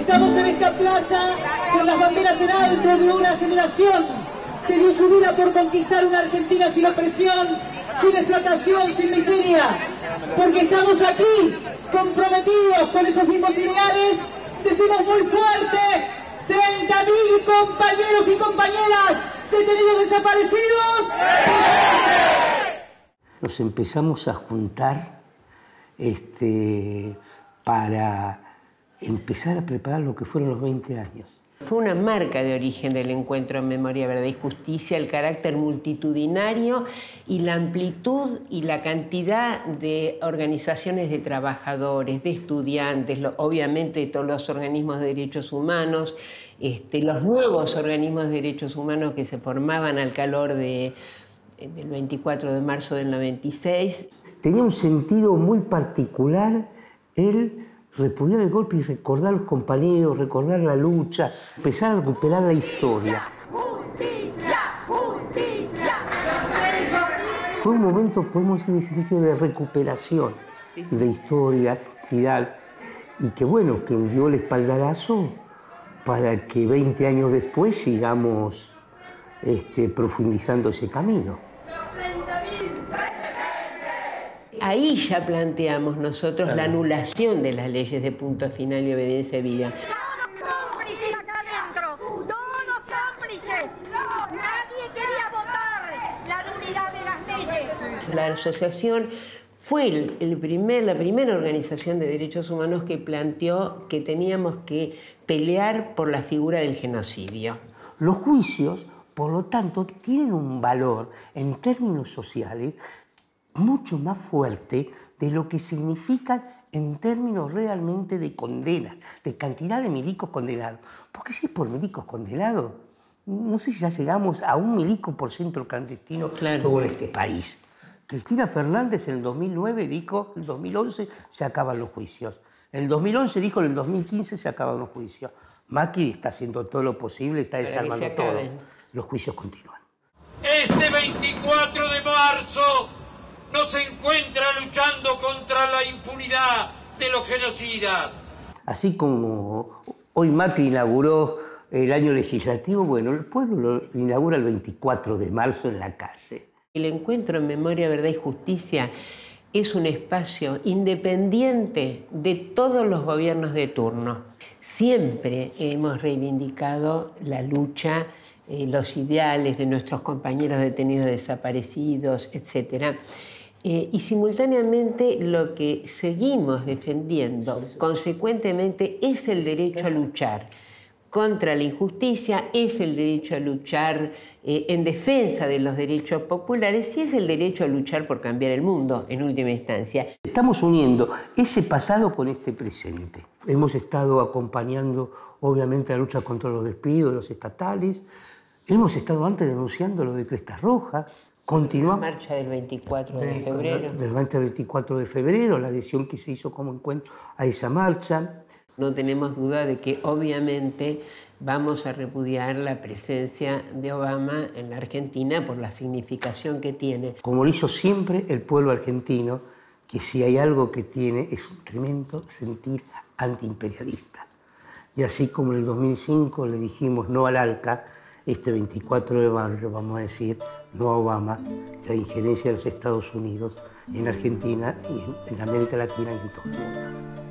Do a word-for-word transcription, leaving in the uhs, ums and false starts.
Estamos en esta plaza con las banderas en alto de una generación que dio su vida por conquistar una Argentina sin opresión, sin explotación, sin miseria. Porque estamos aquí comprometidos con esos mismos ideales. Decimos muy fuerte: treinta mil compañeros y compañeras detenidos desaparecidos. Nos empezamos a juntar este, para empezar a preparar lo que fueron los veinte años. Fue una marca de origen del encuentro en Memoria, Verdad y Justicia, el carácter multitudinario y la amplitud y la cantidad de organizaciones de trabajadores, de estudiantes, lo, obviamente de todos los organismos de derechos humanos, este, los nuevos organismos de derechos humanos que se formaban al calor de, del veinticuatro de marzo del noventa y seis. Tenía un sentido muy particular el repudiar el golpe y recordar a los compañeros, recordar la lucha, empezar a recuperar la historia. ¡Justicia! ¡Justicia! Fue un momento, podemos decir, en ese sentido de recuperación de historia, identidad, y que bueno, que dio el espaldarazo para que veinte años después sigamos este, profundizando ese camino. Ahí ya planteamos nosotros la anulación de las leyes de punto final y obediencia debida. Todos cómplices acá adentro, todos cómplices. Nadie quería votar la nulidad de las leyes. La asociación fue el, el primer, la primera organización de derechos humanos que planteó que teníamos que pelear por la figura del genocidio. Los juicios, por lo tanto, tienen un valor en términos sociales mucho más fuerte de lo que significan en términos realmente de condena, de cantidad de milicos condenados. Porque si es por milicos condenados, no sé si ya llegamos a un milico por centro clandestino claro. Todo en este país. Cristina Fernández en el dos mil nueve dijo, en el dos mil once se acaban los juicios. En el dos mil once dijo, en el dos mil quince se acaban los juicios. Macri está haciendo todo lo posible, está desarmando todo. Los juicios continúan. Este veinticuatro de marzo nos encuentra luchando contra la impunidad de los genocidas. Así como hoy Macri inauguró el año legislativo, bueno, el pueblo lo inaugura el veinticuatro de marzo en la calle. El encuentro en Memoria, Verdad y Justicia es un espacio independiente de todos los gobiernos de turno. Siempre hemos reivindicado la lucha, eh, los ideales de nuestros compañeros detenidos desaparecidos, etcétera. Eh, y simultáneamente lo que seguimos defendiendo consecuentemente es el derecho a luchar contra la injusticia, es el derecho a luchar eh, en defensa de los derechos populares y es el derecho a luchar por cambiar el mundo, en última instancia. Estamos uniendo ese pasado con este presente. Hemos estado acompañando, obviamente, la lucha contra los despidos de los estatales. Hemos estado antes denunciando lo de Cresta Roja. Continuamos. La marcha del veinticuatro de febrero. De la marcha del veinticuatro de febrero, la adhesión que se hizo como encuentro a esa marcha. No tenemos duda de que obviamente vamos a repudiar la presencia de Obama en la Argentina por la significación que tiene. Como lo hizo siempre el pueblo argentino, que si hay algo que tiene es un tremendo sentir antiimperialista. Y así como en el dos mil cinco le dijimos no al ALCA, este veinticuatro de marzo vamos a decir no a Obama, la injerencia de los Estados Unidos en Argentina y en América Latina y en todo el mundo.